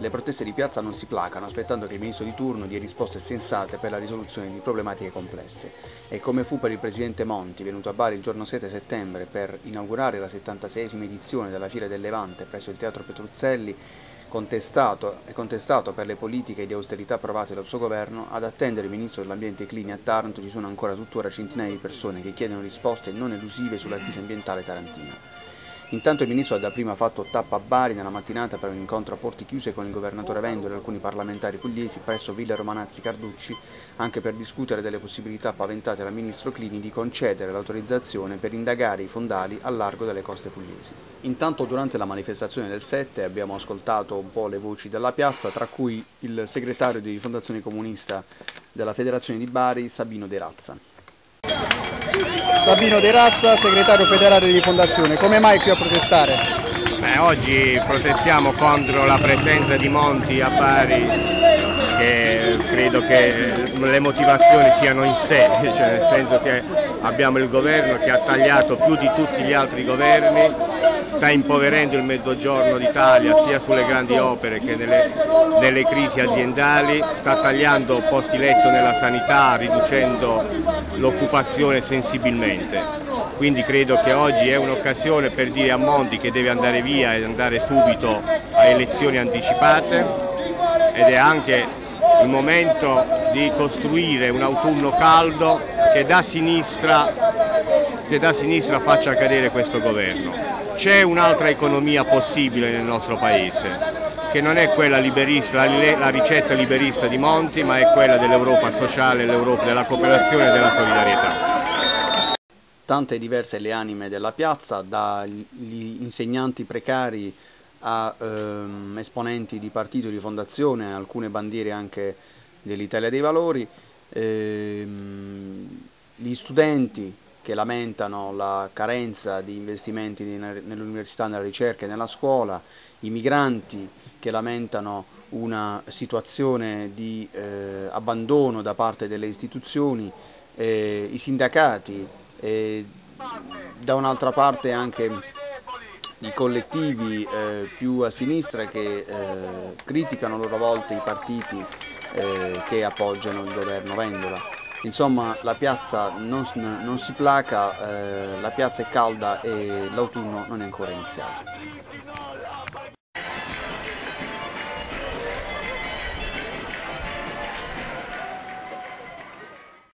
Le proteste di piazza non si placano, aspettando che il ministro di turno dia risposte sensate per la risoluzione di problematiche complesse. E come fu per il presidente Monti, venuto a Bari il giorno 7 settembre per inaugurare la 76esima edizione della Fiera del Levante presso il Teatro Petruzzelli, contestato per le politiche di austerità approvate dal suo governo, ad attendere il ministro dell'ambiente Clini a Taranto ci sono ancora tuttora centinaia di persone che chiedono risposte non elusive sulla crisi ambientale tarantina. Intanto il ministro ha dapprima fatto tappa a Bari nella mattinata per un incontro a porte chiuse con il governatore Vendola e alcuni parlamentari pugliesi presso Villa Romanazzi Carducci, anche per discutere delle possibilità paventate dal ministro Clini di concedere l'autorizzazione per indagare i fondali al largo delle coste pugliesi. Intanto durante la manifestazione del 7 abbiamo ascoltato un po' le voci della piazza, tra cui il segretario di Fondazione Comunista della Federazione di Bari, Sabino De Razza. Sabino De Razza, segretario federale di Fondazione, come mai qui a protestare? Oggi protestiamo contro la presenza di Monti a Bari, che credo che le motivazioni siano in sé, cioè nel senso che abbiamo il governo che ha tagliato più di tutti gli altri governi, sta impoverendo il Mezzogiorno d'Italia sia sulle grandi opere che nelle crisi aziendali, sta tagliando posti letto nella sanità, riducendo l'occupazione sensibilmente. Quindi credo che oggi è un'occasione per dire a Monti che deve andare via e andare subito a elezioni anticipate, ed è anche il momento di costruire un autunno caldo che da sinistra faccia cadere questo governo. C'è un'altra economia possibile nel nostro Paese, che non è quella liberista, la ricetta liberista di Monti, ma è quella dell'Europa sociale, l'Europa della cooperazione e della solidarietà. Tante diverse le anime della piazza, dagli insegnanti precari a esponenti di partito di fondazione, alcune bandiere anche dell'Italia dei Valori, gli studenti che lamentano la carenza di investimenti nell'università, nella ricerca e nella scuola, i migranti che lamentano una situazione di abbandono da parte delle istituzioni, i sindacati, da un'altra parte anche i collettivi più a sinistra che criticano a loro volta i partiti che appoggiano il governo Vendola. Insomma, la piazza non si placa, la piazza è calda e l'autunno non è ancora iniziato.